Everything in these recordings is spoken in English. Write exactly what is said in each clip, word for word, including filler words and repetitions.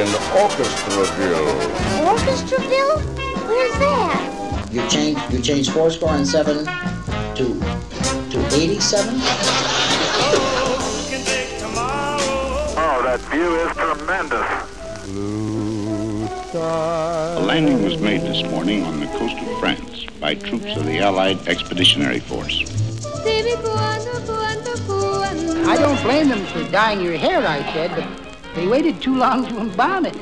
in Orchestraville. Orchestraville? Where's that? You change you change four score and seven to to eighty-seven? Oh, that view is tremendous. A landing was made this morning on the coast of France by troops of the Allied Expeditionary Force. I don't blame them for dyeing your hair, I said, but they waited too long to embalm it.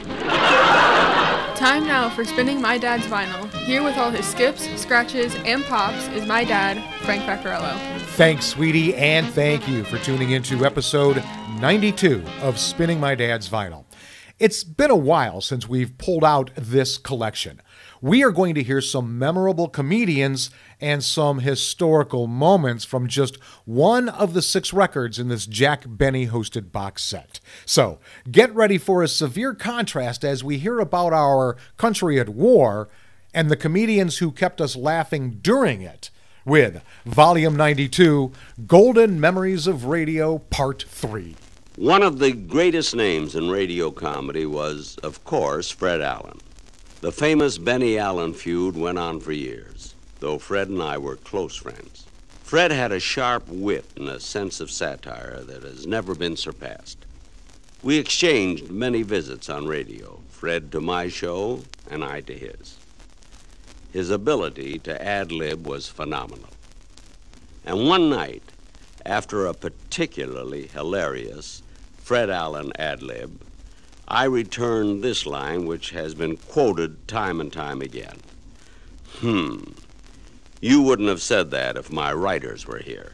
Time now for spinning my dad's vinyl. Here with all his skips, scratches, and pops is my dad, Frank Vaccarello. Thanks, sweetie, and thank you for tuning into episode ninety-two of Spinning My Dad's Vinyl. It's been a while since we've pulled out this collection. We are going to hear some memorable comedians and some historical moments from just one of the six records in this Jack Benny-hosted box set. So, get ready for a severe contrast as we hear about our country at war and the comedians who kept us laughing during it with Volume ninety-two, Golden Memories of Radio, Part three. One of the greatest names in radio comedy was, of course, Fred Allen. The famous Benny Allen feud went on for years, though Fred and I were close friends. Fred had a sharp wit and a sense of satire that has never been surpassed. We exchanged many visits on radio, Fred to my show and I to his. His ability to ad-lib was phenomenal. And one night, after a particularly hilarious Fred Allen ad-lib, I returned this line, which has been quoted time and time again. Hmm, you wouldn't have said that if my writers were here.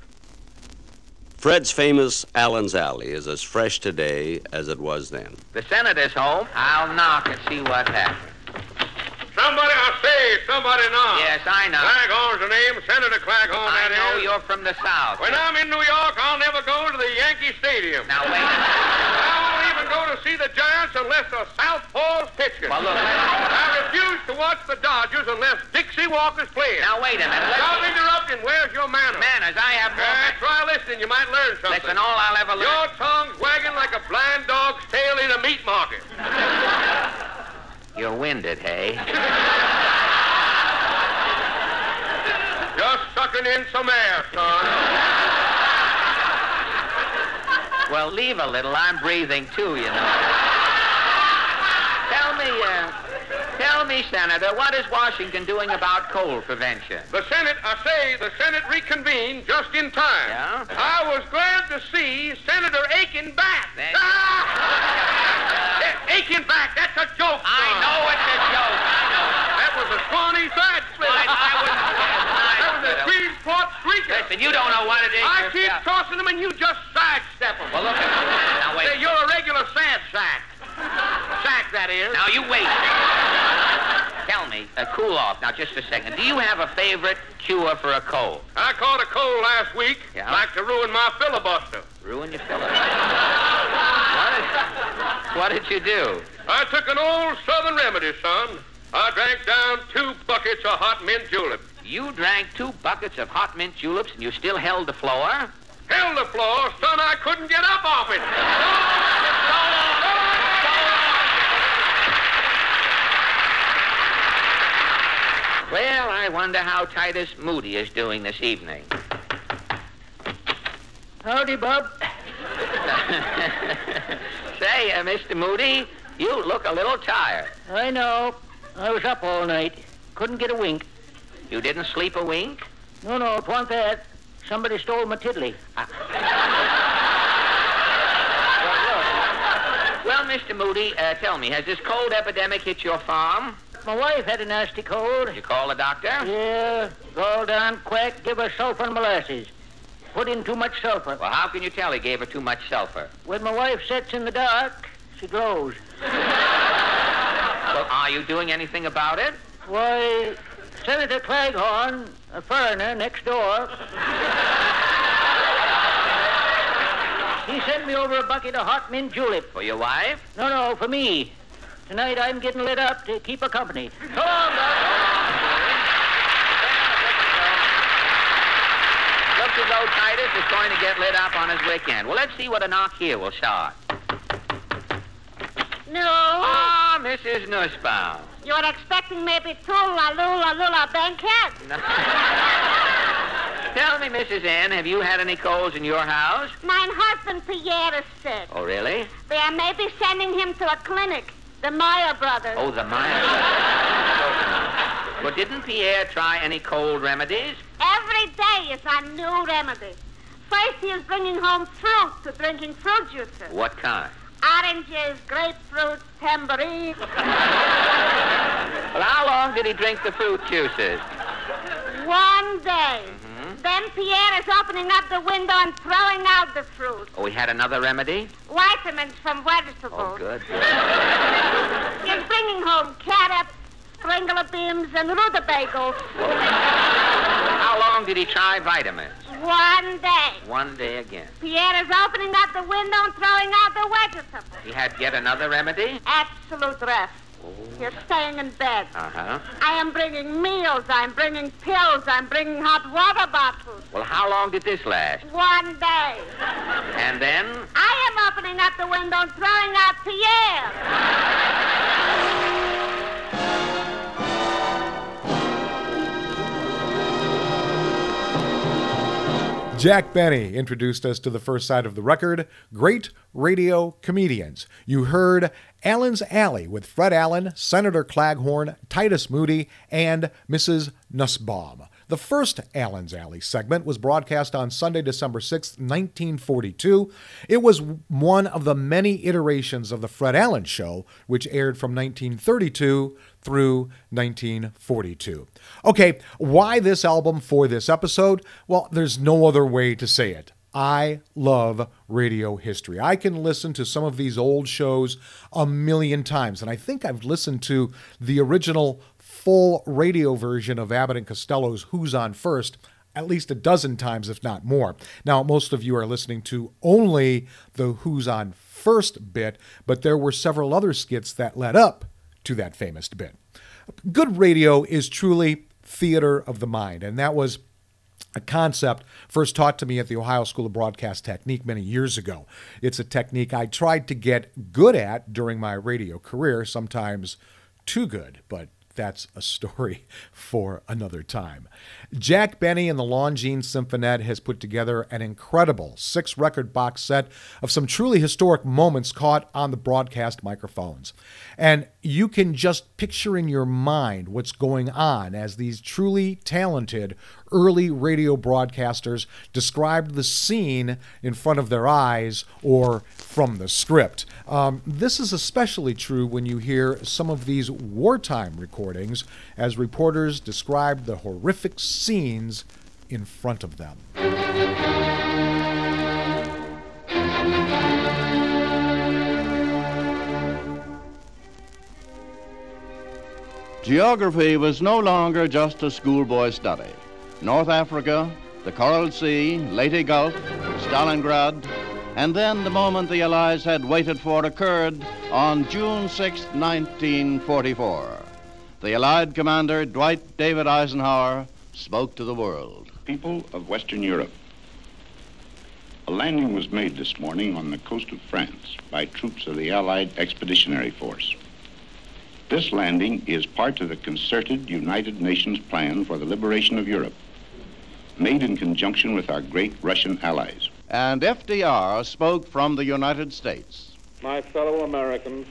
Fred's famous Allen's Alley is as fresh today as it was then. The senator's home. I'll knock and see what happens. Somebody, I say, somebody knock. Yes, I know. Claghorn's the name, Senator Claghorn, I that know is. you're from the South. When I'm in New York, I'll never go to the Yankee Stadium. Now, wait a minute. I won't even go to see the Giants unless the Southpaw's pitching. Well, look. I refuse to watch the Dodgers unless Dixie Walker's playing. Now, wait a minute. Let's Stop interrupting. Where's your manners? Manners, I have more... Uh, try listening. You might learn something. Listen, all I'll ever learn... Your tongue's wagging like a blind dog's tail in a meat market. You're winded, hey? Just sucking in some air, son. Well, leave a little. I'm breathing, too, you know. Tell me, uh, tell me, Senator, what is Washington doing about cold prevention? The Senate, I say, the Senate reconvened just in time. Yeah? I was glad to see Senator Aiken back. Then... Ah! Aiken back, that's a joke, I son. know it's a joke. I know. That was a scrawny side split. I, I wouldn't... That was a three-sport streaker. Listen, you don't know what it is. I keep yourself. tossing them and you just sidestep them. Well, look at me. Now, wait. Say, you're a regular sad sack. Sack, that is. Now, you wait. Tell me, uh, cool off. Now, just a second. Do you have a favorite cure for a cold? I caught a cold last week. Yeah? Like to ruin my filibuster. Ruin your filibuster? what, did, what did you do? I took an old Southern remedy, son. I drank down two buckets of hot mint julep. You drank two buckets of hot mint juleps and you still held the floor? Held the floor, son, I couldn't get up off it. Well, I wonder how Titus Moody is doing this evening. Howdy, Bob. Say, uh, Mister Moody, you look a little tired. I know. I was up all night. Couldn't get a wink. You didn't sleep a wink? No, no, it wasn't that. Somebody stole my tiddly. Uh, well, Mister Moody, uh, tell me, has this cold epidemic hit your farm? My wife had a nasty cold. Did you call the doctor? Yeah. Go down, quack, give her sulfur and molasses. Put in too much sulfur. Well, how can you tell he gave her too much sulfur? When my wife sits in the dark, she glows. Well, are you doing anything about it? Why, Senator Claghorn, a foreigner next door, he sent me over a bucket of hot mint julep. For your wife? No, no, for me. Tonight I'm getting lit up to keep her company. So long, Doc. Looks as though Titus is going to get lit up on his weekend. Well, let's see what a knock here will start. No. Ah, Missus Nusbaum. You were expecting maybe two la lula lula bankhead? No. Tell me, Missus N, have you had any colds in your house? Mine husband Pierre is sick. Oh, really? They are maybe sending him to a clinic. The Meyer brothers. Oh, the Meyer brothers. Well, didn't Pierre try any cold remedies? Every day is a new remedy. First, he is bringing home fruit to drinking fruit juices. What kind? Oranges, grapefruits, tambourines. Well, how long did he drink the fruit juices? One day. Mm-hmm. Then Pierre is opening up the window and throwing out the fruit. Oh, he had another remedy? Vitamins from vegetables. Oh, good, good. He's bringing home carrots, stringler beans, and rutabagas. How long did he try vitamins? One day. One day again. Pierre is opening up the window and throwing out the vegetables. He had yet another remedy? Absolute rest. Oh. He's staying in bed. Uh-huh. I am bringing meals. I'm bringing pills. I'm bringing hot water bottles. Well, how long did this last? One day. And then? I am opening up the window and throwing out Pierre. Jack Benny introduced us to the first side of the record, Great Radio Comedians. You heard Allen's Alley with Fred Allen, Senator Claghorn, Titus Moody, and Missus Nusbaum. The first Allen's Alley segment was broadcast on Sunday, December sixth, nineteen forty-two. It was one of the many iterations of the Fred Allen Show, which aired from nineteen thirty-two through nineteen forty-two. Okay, why this album for this episode? Well, there's no other way to say it. I love radio history. I can listen to some of these old shows a million times, and I think I've listened to the original full radio version of Abbott and Costello's Who's On First at least a dozen times, if not more. Now, most of you are listening to only the Who's On First bit, but there were several other skits that led up to that famous bit. Good radio is truly theater of the mind, and that was a concept first taught to me at the Ohio School of Broadcast Technique many years ago. It's a technique I tried to get good at during my radio career, sometimes too good, but that's a story for another time. Jack Benny and the Longines Symphonette has put together an incredible six-record box set of some truly historic moments caught on the broadcast microphones. And you can just picture in your mind what's going on as these truly talented early radio broadcasters described the scene in front of their eyes or from the script. Um, this is especially true when you hear some of these wartime recordings as reporters described the horrific scenes in front of them. Geography was no longer just a schoolboy study. North Africa, the Coral Sea, Leyte Gulf, Stalingrad, and then the moment the Allies had waited for occurred on June sixth, nineteen forty-four. The Allied commander, Dwight David Eisenhower, spoke to the world. People of Western Europe, a landing was made this morning on the coast of France by troops of the Allied Expeditionary Force. This landing is part of the concerted United Nations plan for the liberation of Europe, made in conjunction with our great Russian allies. And F D R spoke from the United States. My fellow Americans,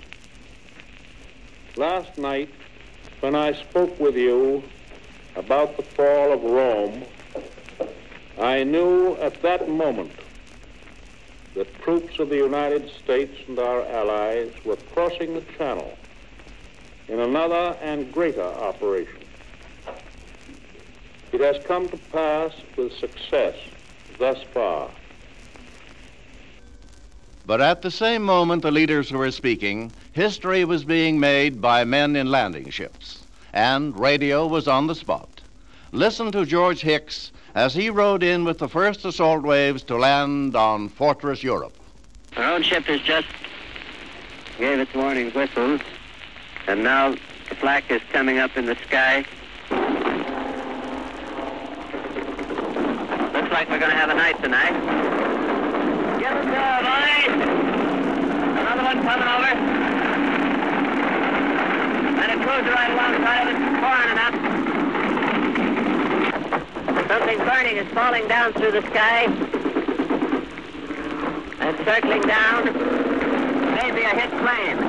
last night when I spoke with you about the fall of Rome, I knew at that moment that troops of the United States and our allies were crossing the Channel in another and greater operation. It has come to pass with success thus far. But at the same moment the leaders were speaking, history was being made by men in landing ships, and radio was on the spot. Listen to George Hicks as he rode in with the first assault waves to land on Fortress Europe. Our own ship has just gave its warning whistle, and now the flak is coming up in the sky. Looks like we're going to have a night tonight. Get us there, boys! Another one coming over. And it goes right alongside of it, pouring enough. Something burning is falling down through the sky. And circling down. Maybe a hit plane.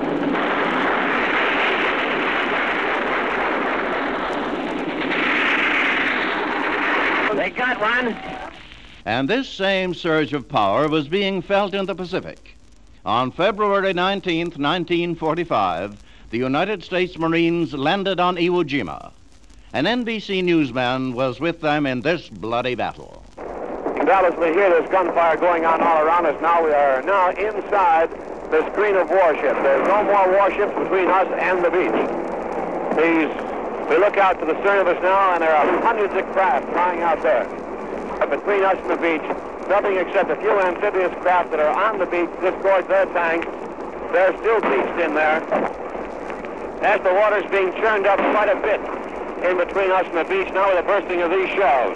They got one. And this same surge of power was being felt in the Pacific. On February nineteenth, nineteen forty-five, the United States Marines landed on Iwo Jima. An N B C newsman was with them in this bloody battle. Dallas, we hear this gunfire going on all around us now. We are now inside the screen of warships. There's no more warships between us and the beach. These, we look out to the stern of us now, and there are hundreds of craft flying out there. But between us and the beach, nothing except a few amphibious craft that are on the beach disgorge their tanks. They're still beached in there. As the water's being churned up quite a bit in between us and the beach now with the bursting of these shells.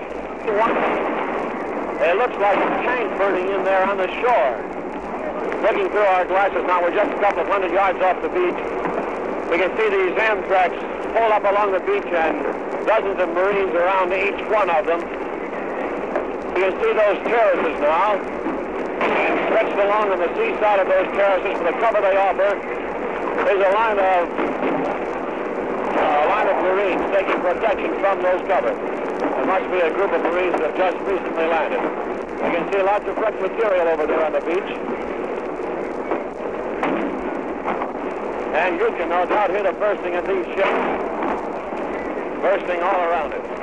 It looks like a tank burning in there on the shore. Looking through our glasses now, we're just a couple of hundred yards off the beach. We can see these Amtraks pull up along the beach and dozens of Marines around each one of them. You can see those terraces now, and stretched along on the seaside of those terraces for the cover they offer. There's a line of uh, a line of Marines taking protection from those covers. There must be a group of Marines that have just recently landed. You can see lots of fresh material over there on the beach. And you can no doubt hear the bursting of these ships. Bursting all around it.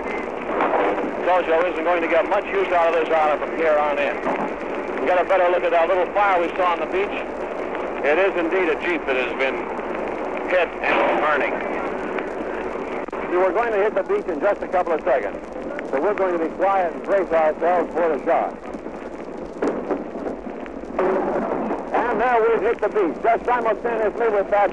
Sojo isn't going to get much use out of this island from here on in. We got a better look at that little fire we saw on the beach. It is indeed a jeep that has been hit and burning. We were going to hit the beach in just a couple of seconds, so we're going to be quiet and brace ourselves for the shot. And there we've hit the beach, just simultaneously with that,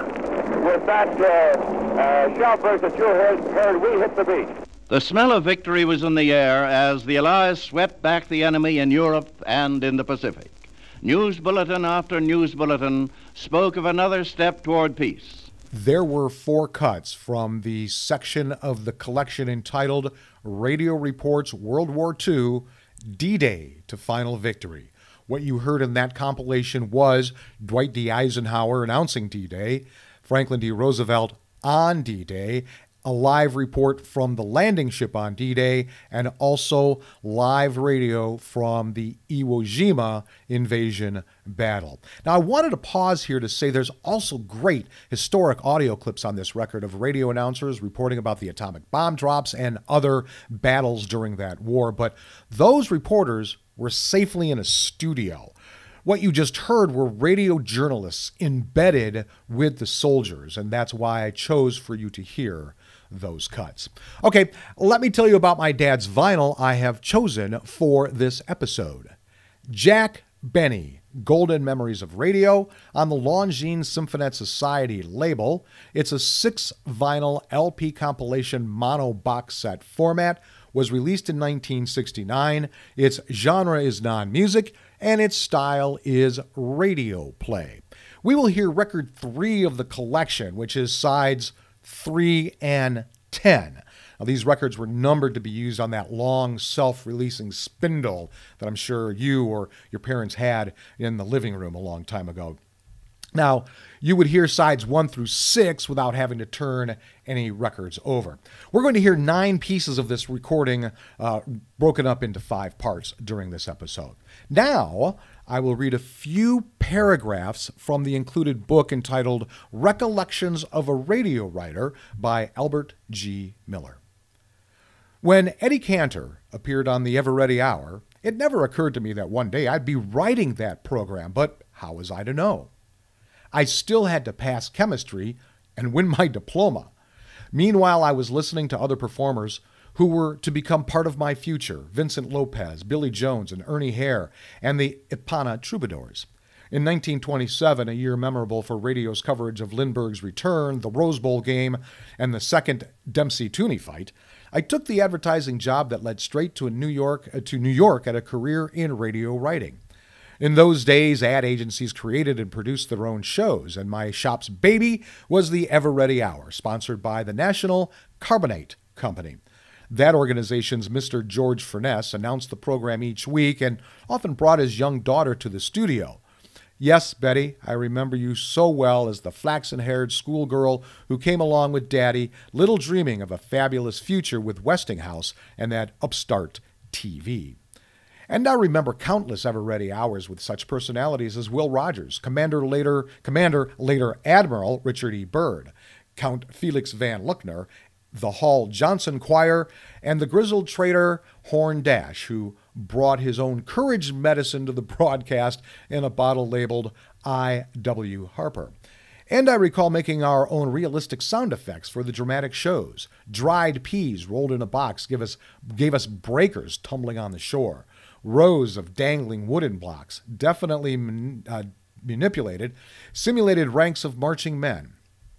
with that uh, uh, shell burst that you heard, heard, we hit the beach. The smell of victory was in the air as the Allies swept back the enemy in Europe and in the Pacific. News bulletin after news bulletin spoke of another step toward peace. There were four cuts from the section of the collection entitled Radio Reports World War Two, D-Day to Final Victory. What you heard in that compilation was Dwight D. Eisenhower announcing D-Day, Franklin D. Roosevelt on D-Day, a live report from the landing ship on D-Day, and also live radio from the Iwo Jima invasion battle. Now, I wanted to pause here to say there's also great historic audio clips on this record of radio announcers reporting about the atomic bomb drops and other battles during that war, but those reporters were safely in a studio. What you just heard were radio journalists embedded with the soldiers, and that's why I chose for you to hear those cuts. Okay, let me tell you about my dad's vinyl I have chosen for this episode. Jack Benny, Golden Memories of Radio, on the Longines Symphonette Society label. It's a six vinyl L P compilation mono box set format, was released in nineteen sixty-nine. Its genre is non-music, and its style is radio play. We will hear record three of the collection, which is sides three and ten. Now, these records were numbered to be used on that long self-releasing spindle that I'm sure you or your parents had in the living room a long time ago. Now, you would hear sides one through six without having to turn any records over. We're going to hear nine pieces of this recording uh, broken up into five parts during this episode. Now, I will read a few paragraphs from the included book entitled Recollections of a Radio Writer by Albert G. Miller. When Eddie Cantor appeared on the Ever Ready Hour, it never occurred to me that one day I'd be writing that program, but how was I to know? I still had to pass chemistry and win my diploma. Meanwhile, I was listening to other performers who were to become part of my future, Vincent Lopez, Billy Jones, and Ernie Hare, and the Ipana Troubadours. In nineteen twenty-seven, a year memorable for radio's coverage of Lindbergh's return, the Rose Bowl game, and the second Dempsey-Tooney fight, I took the advertising job that led straight to New York, uh, to New York at a career in radio writing. In those days, ad agencies created and produced their own shows, and my shop's baby was the Ever Ready Hour, sponsored by the National Carbonate Company. That organization's Mister George Furness announced the program each week and often brought his young daughter to the studio. Yes, Betty, I remember you so well as the flaxen-haired schoolgirl who came along with Daddy, little dreaming of a fabulous future with Westinghouse and that upstart T V. And I remember countless ever-ready hours with such personalities as Will Rogers, Commander later, Commander later Admiral Richard E. Byrd, Count Felix Van Luckner, the Hall Johnson Choir, and the grizzled trader Horn Dash, who brought his own courage medicine to the broadcast in a bottle labeled I W Harper. And I recall making our own realistic sound effects for the dramatic shows. Dried peas rolled in a box gave us, gave us breakers tumbling on the shore. Rows of dangling wooden blocks, definitely man, uh, manipulated, simulated ranks of marching men.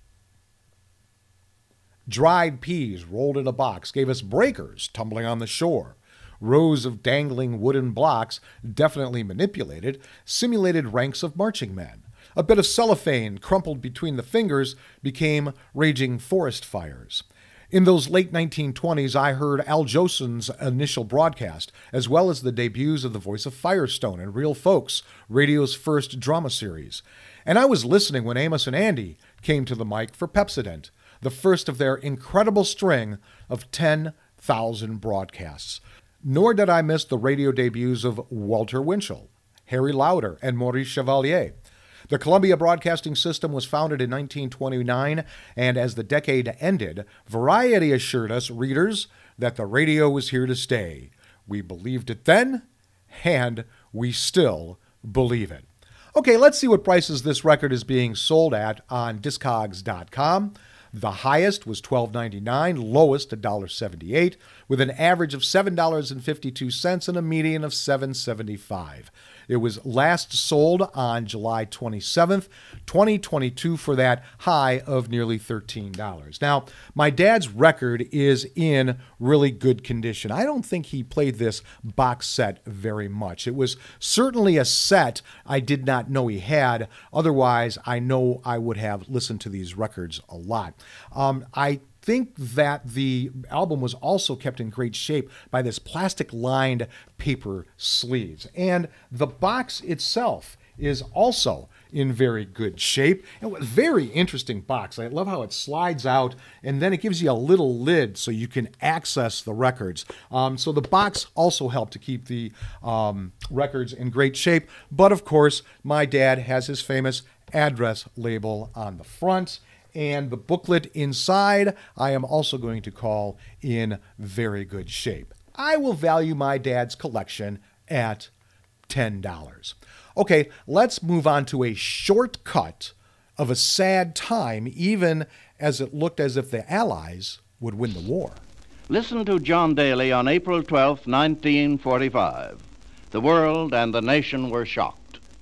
Dried peas rolled in a box gave us breakers tumbling on the shore. Rows of dangling wooden blocks, definitely manipulated, simulated ranks of marching men. A bit of cellophane crumpled between the fingers became raging forest fires. In those late nineteen twenties, I heard Al Jolson's initial broadcast, as well as the debuts of The Voice of Firestone and Real Folks, radio's first drama series. And I was listening when Amos and Andy came to the mic for Pepsodent, the first of their incredible string of ten thousand broadcasts. Nor did I miss the radio debuts of Walter Winchell, Harry Lauder, and Maurice Chevalier. The Columbia Broadcasting System was founded in nineteen twenty-nine, and as the decade ended, Variety assured us readers that the radio was here to stay. We believed it then, and we still believe it. Okay, let's see what prices this record is being sold at on Discogs dot com. The highest was twelve ninety-nine, lowest one dollar seventy-eight, with an average of seven dollars and fifty-two cents and a median of seven seventy-five. It was last sold on July twenty-seventh, twenty twenty-two for that high of nearly thirteen dollars. Now, my dad's record is in really good condition. I don't think he played this box set very much. It was certainly a set I did not know he had. Otherwise, I know I would have listened to these records a lot. Um, I think that the album was also kept in great shape by this plastic-lined paper sleeves. And the box itself is also in very good shape. And a very interesting box. I love how it slides out, and then it gives you a little lid so you can access the records. Um, so the box also helped to keep the um, records in great shape. But, of course, my dad has his famous address label on the front. And the booklet inside, I am also going to call in very good shape. I will value my dad's collection at ten dollars. Okay, let's move on to a short cut of a sad time, even as it looked as if the Allies would win the war. Listen to John Daly on April twelfth, nineteen forty-five. The world and the nation were shocked.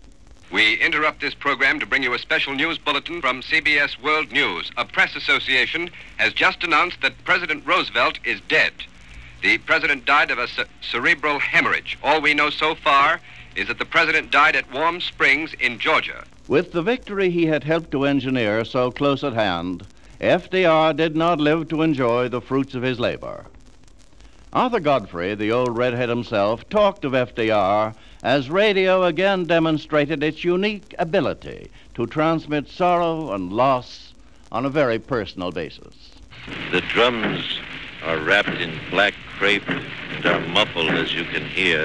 We interrupt this program to bring you a special news bulletin from C B S World News. A press association has just announced that President Roosevelt is dead. The president died of a ce- cerebral hemorrhage. All we know so far is that the president died at Warm Springs in Georgia. With the victory he had helped to engineer so close at hand, F D R did not live to enjoy the fruits of his labor. Arthur Godfrey, the old redhead himself, talked of F D R as radio again demonstrated its unique ability to transmit sorrow and loss on a very personal basis. The drums are wrapped in black crepe and are muffled, as you can hear.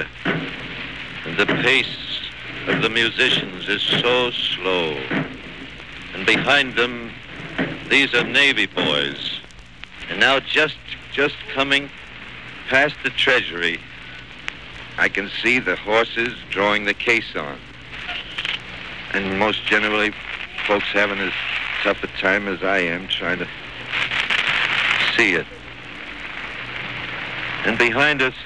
And the pace of the musicians is so slow. And behind them, these are Navy boys. And now just, just coming past the Treasury, I can see the horses drawing the caisson. And most generally, folks having as tough a time as I am trying to see it. And behind us,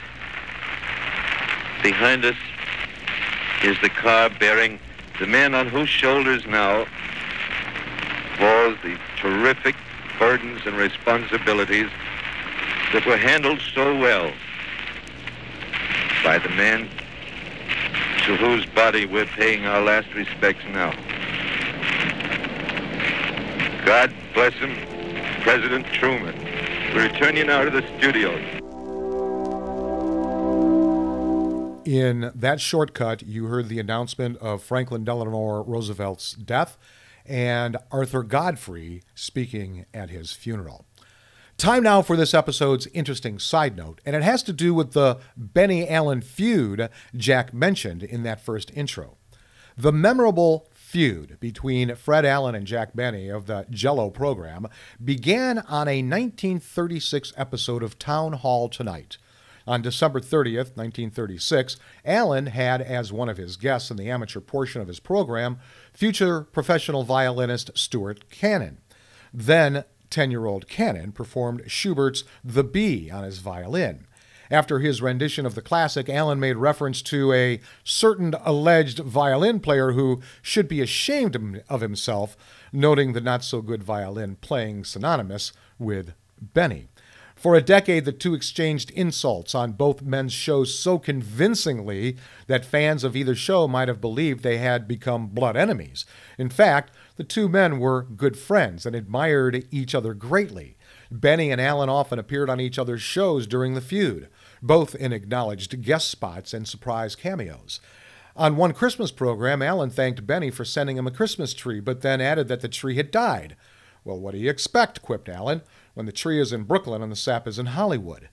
behind us is the car bearing the man on whose shoulders now falls the terrific burdens and responsibilities that were handled so well by the man to whose body we're paying our last respects now. God bless him, President Truman. We return you now to the studios. In that shortcut, you heard the announcement of Franklin Delano Roosevelt's death and Arthur Godfrey speaking at his funeral. Time now for this episode's interesting side note, and it has to do with the Benny Allen feud Jack mentioned in that first intro. The memorable feud between Fred Allen and Jack Benny of the Jell-O program began on a nineteen thirty-six episode of Town Hall Tonight. On December thirtieth, nineteen thirty-six, Allen had as one of his guests in the amateur portion of his program future professional violinist Stuart Cannon. Then ten-year-old Cannon performed Schubert's The Bee on his violin. After his rendition of the classic, Allen made reference to a certain alleged violin player who should be ashamed of himself, noting the not-so-good violin playing synonymous with Benny. For a decade, the two exchanged insults on both men's shows so convincingly that fans of either show might have believed they had become blood enemies. In fact, the two men were good friends and admired each other greatly. Benny and Allen often appeared on each other's shows during the feud, both in acknowledged guest spots and surprise cameos. On one Christmas program, Allen thanked Benny for sending him a Christmas tree, but then added that the tree had died. "Well, what do you expect?" quipped Allen, "when the tree is in Brooklyn and the sap is in Hollywood."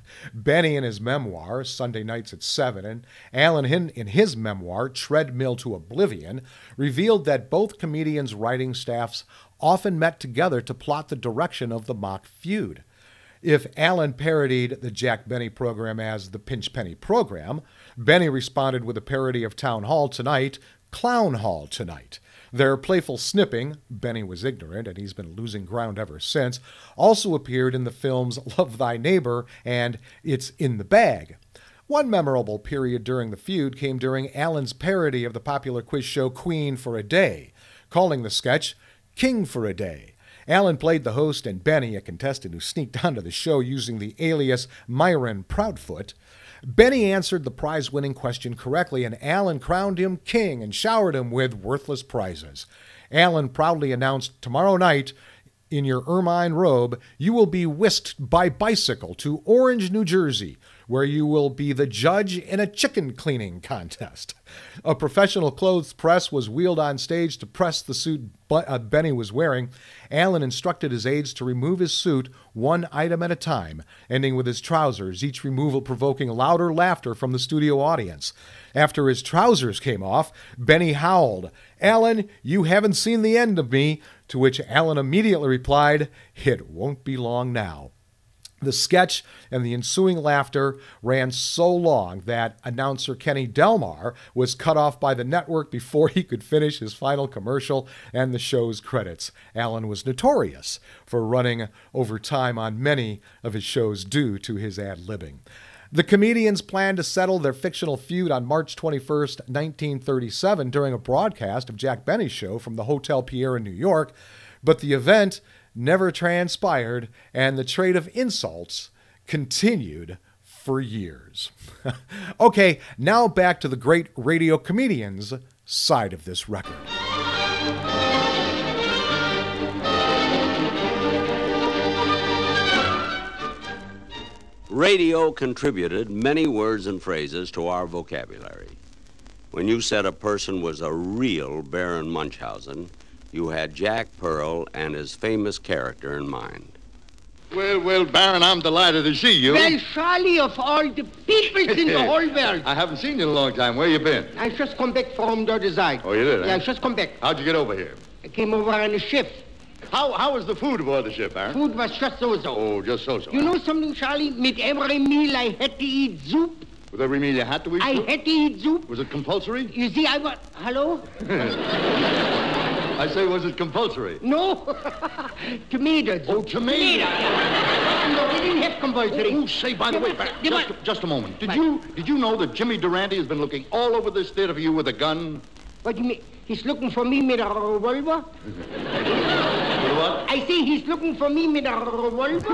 Benny in his memoir, Sunday Nights at Seven, and Allen in his memoir, Treadmill to Oblivion, revealed that both comedians' writing staffs often met together to plot the direction of the mock feud. If Allen parodied the Jack Benny program as the Pinch Penny program, Benny responded with a parody of Town Hall Tonight, Clown Hall Tonight. Their playful snipping, Benny was ignorant and he's been losing ground ever since, also appeared in the films Love Thy Neighbor and It's in the Bag. One memorable period during the feud came during Allen's parody of the popular quiz show Queen for a Day, calling the sketch King for a Day. Allen played the host and Benny, a contestant who sneaked onto the show using the alias Myron Proudfoot. Benny answered the prize-winning question correctly, and Allen crowned him king and showered him with worthless prizes. Allen proudly announced, "Tomorrow night, in your ermine robe, you will be whisked by bicycle to Orange, New Jersey, where you will be the judge in a chicken cleaning contest." A professional clothes press was wheeled on stage to press the suit Benny was wearing. Allen instructed his aides to remove his suit one item at a time, ending with his trousers, each removal provoking louder laughter from the studio audience. After his trousers came off, Benny howled, "Allen, you haven't seen the end of me," to which Allen immediately replied, "It won't be long now." The sketch and the ensuing laughter ran so long that announcer Kenny Delmar was cut off by the network before he could finish his final commercial and the show's credits. Allen was notorious for running over time on many of his shows due to his ad-libbing. The comedians planned to settle their fictional feud on March twenty-first, nineteen thirty-seven during a broadcast of Jack Benny's show from the Hotel Pierre in New York, but the event never transpired, and the trade of insults continued for years. Okay, now back to the great radio comedians' side of this record. Radio contributed many words and phrases to our vocabulary. When you said a person was a real Baron Munchausen, you had Jack Pearl and his famous character in mind. Well, well, Baron, I'm delighted to see you. Well, Charlie, of all the people in the whole world. I haven't seen you in a long time. Where you been? I just come back from the other side. Oh, you did, Yeah, huh? I just come back. How'd you get over here? I came over on a ship. How how was the food aboard the ship, Baron? Food was just so-so. Oh, just so-so. You know something, Charlie? With every meal I had to eat soup. With every meal you had to eat I soup? had to eat soup. Was it compulsory? You see, I was... Hello? I say, was it compulsory? No. Tomatoes. Oh, tomatoes. No, we didn't have compulsory. Oh, say, by the way, Baron, just, just a moment. Did you did you know that Jimmy Durante has been looking all over this theater for you with a gun? What do you mean? He's looking for me with a revolver? With what? I say he's looking for me with a revolver?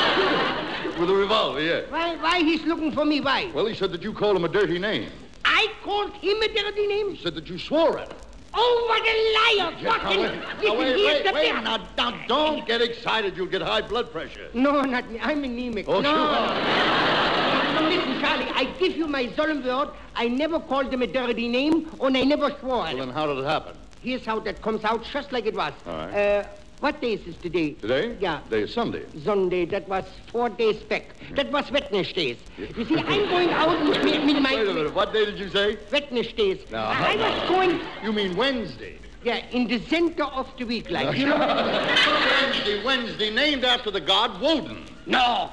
With a revolver, yeah. Why, why he's looking for me? Why? Well, he said that you called him a dirty name. I called him a dirty name? You said that you swore at him. Oh, what a liar! Yeah, What now, an... wait, Listen, now, wait, here's wait, the wait, thing. now, now, don't get excited. You'll get high blood pressure. No, not me. I'm anemic. Oh, no. you are. No, listen, Charlie, I give you my solemn word. I never called him a dirty name, and I never swore at Well, him. then how did it happen? Here's how that comes out, just like it was. All right. Uh, what day is this today? Today? Yeah. Today is Sunday. Sunday, that was four days back. That was Wednesdays. You see, I'm going out with, with my... Wait a minute. What day did you say? Wednesdays. No. I was going... You mean Wednesday? Yeah, in the center of the week, like, No. you know. Wednesday, Wednesday, named after the god Woden. No.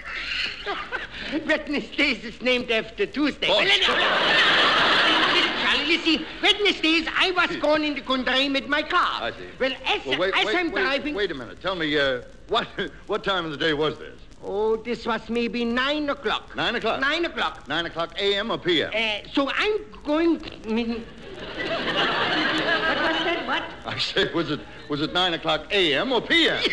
Wednesdays is named after Tuesday. Oh, Well, listen, Charlie, you see, Wednesdays I was going in the country with my car. I see. Well, as, Well, wait, as wait, I'm wait, driving... Wait a minute. Tell me, uh, what what time of the day was this? Oh, this was maybe nine o'clock. Nine o'clock? Nine o'clock. Nine o'clock A M or P M? Uh, so I'm going... I mean, what was that? What? I say, was it was it nine o'clock A M or P M?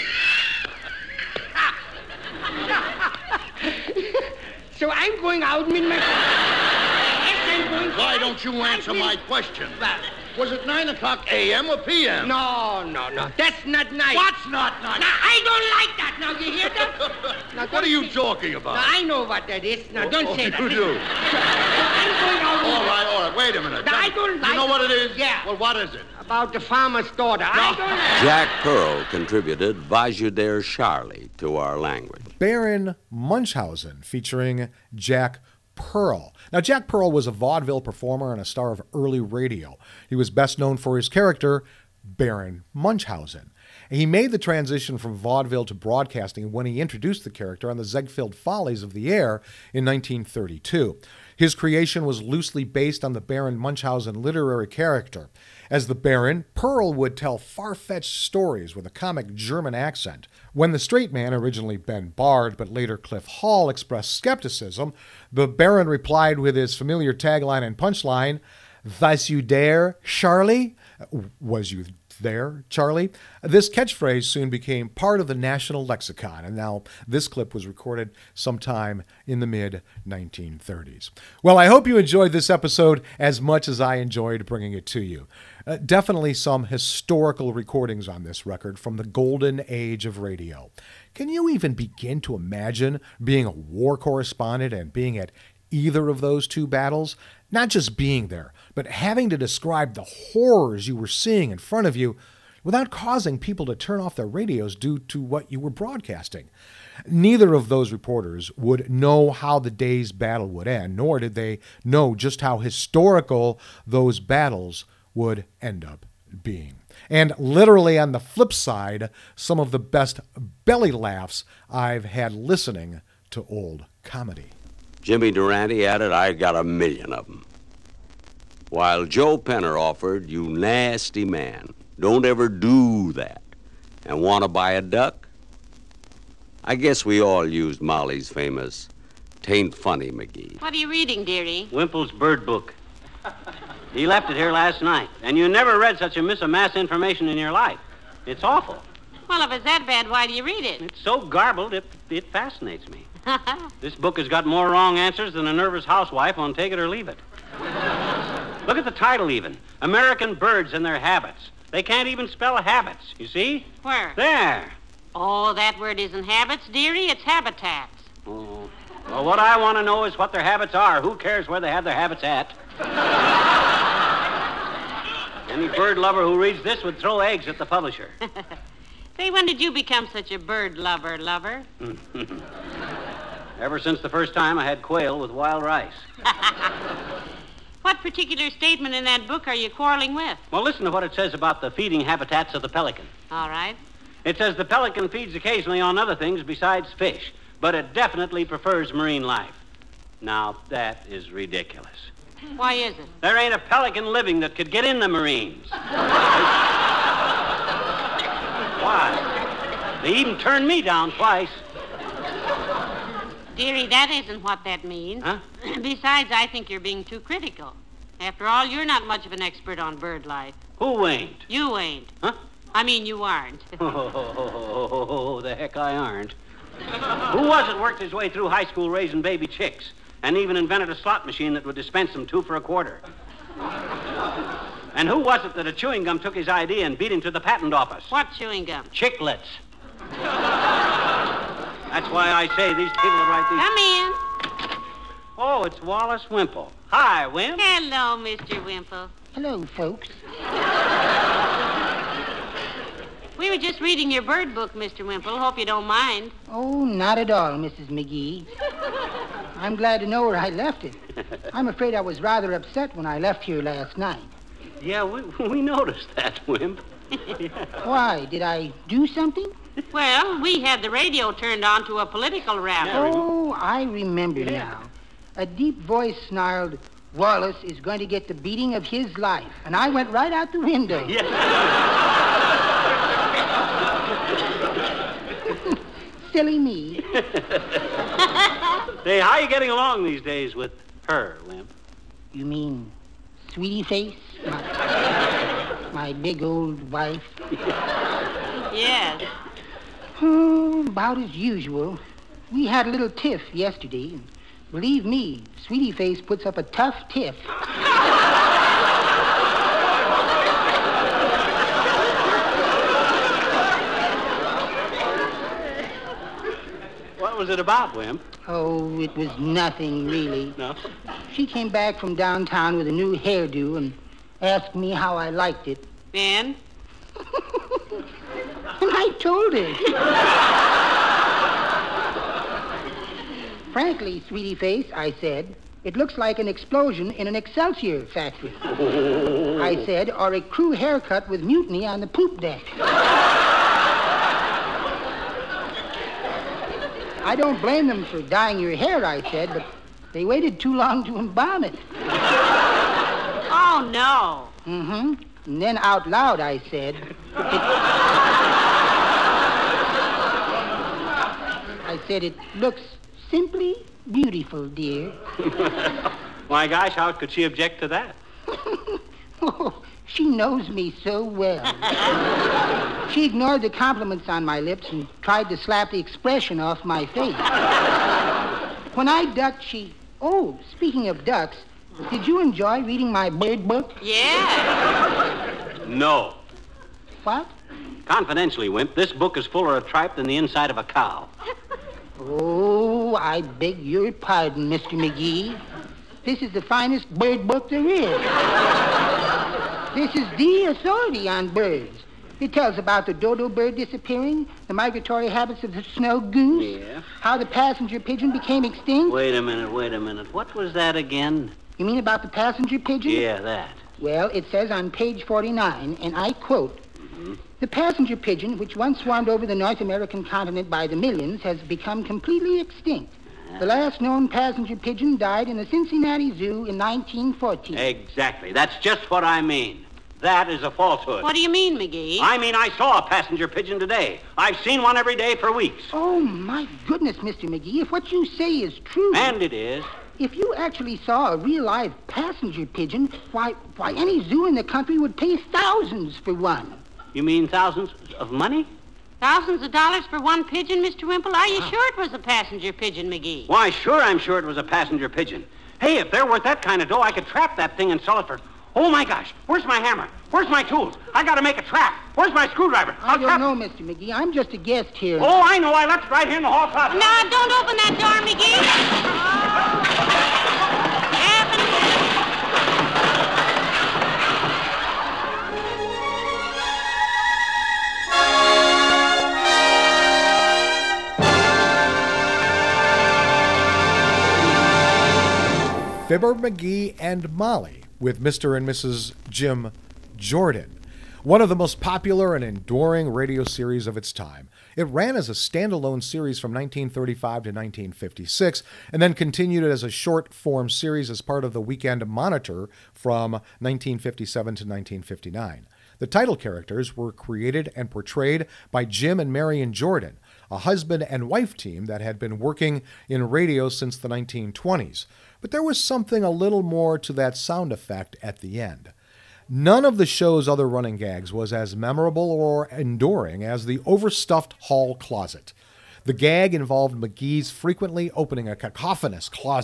So I'm going out with my... Yes, I'm going... Why don't you answer my question? Was it nine o'clock A M or P M? No, no, no. That's not nice. What's not nice? Now, I don't like that. Now, you hear that? Now, What are you talking about? Now, I know what that is. Now, don't oh, say you that. do. I'm going out... All right, all right. Wait a minute. Now, Tell I me, don't like... You know what it is? Yeah. Well, what is it? About the farmer's daughter. I don't like... Jack Pearl contributed Vajuder Charlie to our language. Baron Munchausen featuring Jack Pearl. Now, Jack Pearl was a vaudeville performer and a star of early radio. He was best known for his character, Baron Munchausen. He made the transition from vaudeville to broadcasting when he introduced the character on the Ziegfeld Follies of the Air in nineteen thirty-two. His creation was loosely based on the Baron Munchausen literary character. As the Baron, Pearl would tell far-fetched stories with a comic German accent. When the straight man, originally Ben Bard, but later Cliff Hall, expressed skepticism, the Baron replied with his familiar tagline and punchline, "Was you there, Charlie?" Was you there, Charlie? This catchphrase soon became part of the national lexicon, and now this clip was recorded sometime in the mid nineteen thirties. Well, I hope you enjoyed this episode as much as I enjoyed bringing it to you. Uh, definitely some historical recordings on this record from the golden age of radio. Can you even begin to imagine being a war correspondent and being at either of those two battles? Not just being there, but having to describe the horrors you were seeing in front of you without causing people to turn off their radios due to what you were broadcasting. Neither of those reporters would know how the day's battle would end, nor did they know just how historical those battles would end up being. And literally on the flip side, some of the best belly laughs I've had listening to old comedy. Jimmy Durante added, I got a million of them. While Joe Penner offered, you nasty man, don't ever do that. And want to buy a duck? I guess we all used Molly's famous, "Tain't funny, McGee." What are you reading, dearie? Wimple's bird book. He left it here last night, and you never read such a miss of mass information in your life. It's awful. Well, if it's that bad, why do you read it? It's so garbled, it, it fascinates me. This book has got more wrong answers than a nervous housewife on Take It or Leave It. Look at the title, even. American Birds and Their Habits. They can't even spell habits, you see? Where? There. Oh, that word isn't habits, dearie. It's habitats. Oh. Well, what I want to know is what their habits are. Who cares where they have their habits at? Any bird lover who reads this would throw eggs at the publisher. Say, when did you become such a bird lover, lover? Ever since the first time I had quail with wild rice. What particular statement in that book are you quarreling with? Well, listen to what it says about the feeding habitats of the pelican. All right. It says the pelican feeds occasionally on other things besides fish, but it definitely prefers marine life. Now, that is ridiculous. Why is it? There ain't a pelican living that could get in the Marines. Why? They even turned me down twice. Dearie, that isn't what that means. Huh? Besides, I think you're being too critical. After all, you're not much of an expert on bird life. Who ain't? You ain't. Huh? I mean, you aren't. Oh, the heck I aren't. Who was it worked his way through high school raising baby chicks and even invented a slot machine that would dispense them two for a quarter. And who was it that a chewing gum took his idea and beat him to the patent office? What chewing gum? Chiclets. That's why I say these people that write these... Come in. Oh, it's Wallace Wimple. Hi, Wimp. Hello, Mister Wimple. Hello, folks. We were just reading your bird book, Mister Wimple. Hope you don't mind. Oh, not at all, Missus McGee. I'm glad to know where I left it. I'm afraid I was rather upset when I left here last night. Yeah, we, we noticed that, Wimp. Why? Did I do something? Well, we had the radio turned on to a political rally. Oh, I remember yeah. now. A deep voice snarled, Wallace is going to get the beating of his life. And I went right out the window. Yeah. Silly me. Hey, how are you getting along these days with her, Wimp? You mean Sweetie Face? My, my big old wife? Yes. Oh, about as usual. We had a little tiff yesterday. And believe me, Sweetie Face puts up a tough tiff. What was it about, Wimp? Oh, it was nothing, really. No? She came back from downtown with a new hairdo and asked me how I liked it. Ben? And I told her. Frankly, Sweetie Face, I said, it looks like an explosion in an Excelsior factory. Oh. I said, or a crew haircut with mutiny on the poop deck. I don't blame them for dyeing your hair, I said, but they waited too long to embalm it. Oh, no. Mm-hmm. And then out loud, I said, it... I said, it looks simply beautiful, dear. My gosh, how could she object to that? Oh, she knows me so well. She ignored the compliments on my lips and tried to slap the expression off my face. When I ducked, she... Oh, speaking of ducks, did you enjoy reading my bird book? Yeah. No. What? Confidentially, Wimp, this book is fuller of tripe than the inside of a cow. Oh, I beg your pardon, Mister McGee. This is the finest bird book there is. This is the authority on birds. It tells about the dodo bird disappearing, the migratory habits of the snow goose, yeah. how the passenger pigeon became extinct. Wait a minute, wait a minute. What was that again? You mean about the passenger pigeon? Yeah, that. Well, it says on page forty-nine, and I quote, mm-hmm. The passenger pigeon, which once swarmed over the North American continent by the millions, has become completely extinct. The last known passenger pigeon died in the Cincinnati Zoo in nineteen fourteen. Exactly. That's just what I mean. That is a falsehood. What do you mean, McGee? I mean I saw a passenger pigeon today. I've seen one every day for weeks. Oh, my goodness, Mister McGee, if what you say is true... And it is. If you actually saw a real live passenger pigeon, why, why, any zoo in the country would pay thousands for one. You mean thousands of money? Thousands of dollars for one pigeon, Mister Wimple? Are you oh. sure it was a passenger pigeon, McGee? Why, sure I'm sure it was a passenger pigeon. Hey, if they're worth that kind of dough, I could trap that thing and sell it for... Oh, my gosh. Where's my hammer? Where's my tools? I got to make a trap. Where's my screwdriver? I I'll don't trap... know, Mister McGee. I'm just a guest here. Oh, I know. I left it right here in the hall closet. No, don't open that door, McGee. Fibber McGee and Molly with Mister and Missus Jim Jordan, one of the most popular and enduring radio series of its time. It ran as a standalone series from nineteen thirty-five to nineteen fifty-six, and then continued as a short-form series as part of the Weekend Monitor from nineteen fifty-seven to nineteen fifty-nine. The title characters were created and portrayed by Jim and Marion Jordan, a husband and wife team that had been working in radio since the nineteen twenties. But there was something a little more to that sound effect at the end. None of the show's other running gags was as memorable or enduring as the overstuffed hall closet. The gag involved McGee's frequently opening a cacophonous closet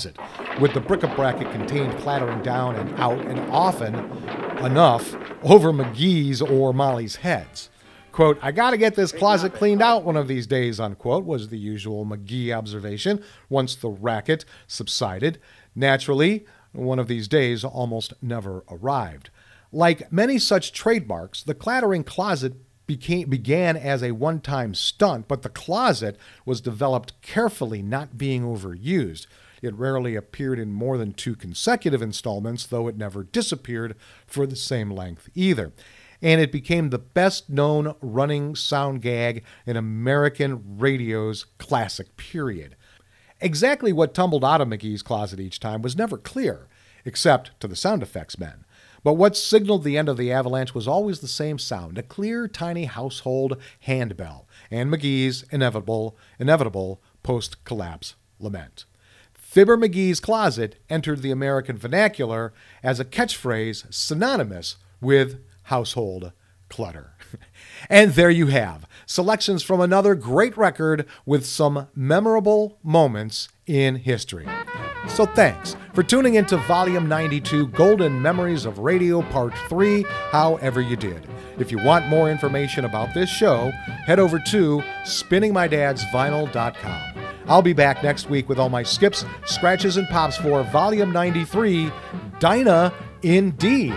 with the bric-a-brac it contained clattering down and out, and often enough over McGee's or Molly's heads. Quote, "I gotta get this closet cleaned out one of these days," unquote, was the usual McGee observation once the racket subsided. Naturally, one of these days almost never arrived. Like many such trademarks, the clattering closet became, began as a one-time stunt, but the closet was developed carefully, not being overused. It rarely appeared in more than two consecutive installments, though it never disappeared for the same length either. And it became the best-known running sound gag in American radio's classic period. Exactly what tumbled out of McGee's closet each time was never clear, except to the sound effects men. But what signaled the end of the avalanche was always the same sound, a clear, tiny household handbell, and McGee's inevitable, inevitable post-collapse lament. Fibber McGee's closet entered the American vernacular as a catchphrase synonymous with household clutter. And there you have selections from another great record with some memorable moments in history. So thanks for tuning into Volume ninety-two, Golden Memories of Radio Part three, however you did. If you want more information about this show, head over to spinning my dads vinyl dot com. I'll be back next week with all my skips, scratches, and pops for Volume ninety-three, Dinah Indeed.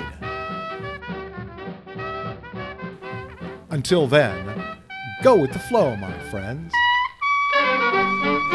Until then, go with the flow, my friends.